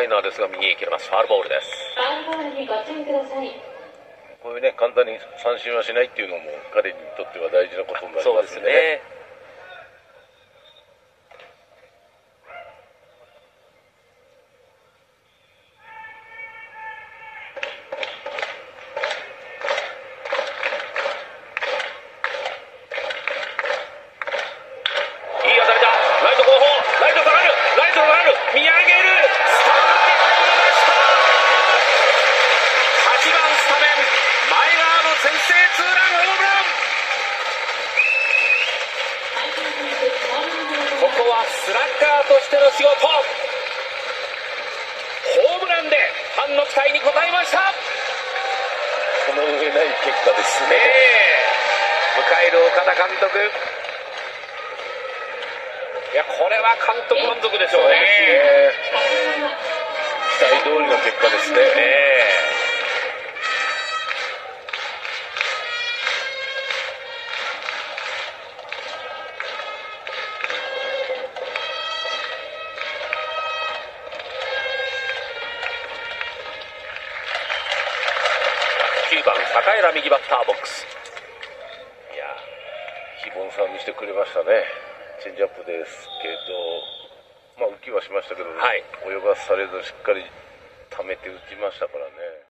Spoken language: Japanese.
イナーですが右へ切れます。ファウルボールです。 ファウルボールにご注意ください。 こういうね、簡単に三振はしないっていうのも彼にとっては大事なことになりそうですますよね。 ね。いい当たりだ。ライト後方、ライト下がる、ライト下がる、見上げる、スタンドに入りました。8番スタメン、前川の先制ツーランホームラン。ここはスラッガーとしての仕事。ホームランでファンの期待に応えました。 この上ない結果ですね。 迎える岡田監督。いや、これは監督満足でしょうね。 期待通りの結果ですね。 9番高浦右バッターボックス。 いや、非凡さを見せてくれましたね。チェンジアップですけど、まあ浮きはしましたけど、 はい、 泳がされずしっかり溜めて打ちましたからね。